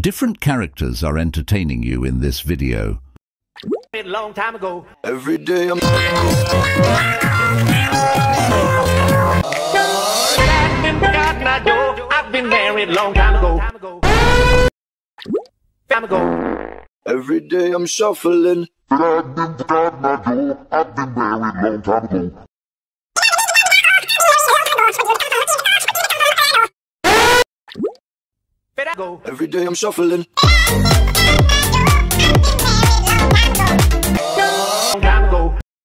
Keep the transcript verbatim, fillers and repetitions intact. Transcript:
Different characters are entertaining you in this video. A long time ago. Every day I'm I've been married long time ago. Time ago. Every day I'm shuffling. I've been I've been married long time ago. Go. Every day I'm shuffling.